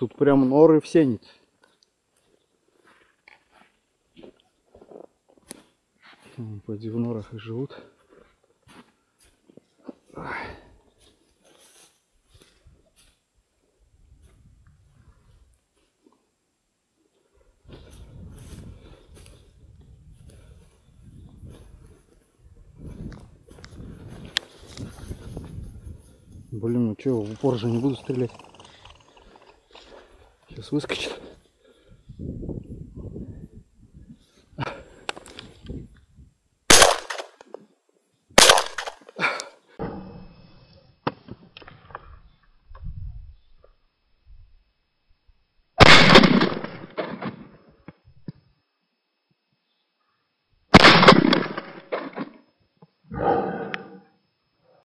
тут прям норы все нет. Пойди в норах и живут. Блин, ну что, в упор же не буду стрелять. Сейчас выскочит.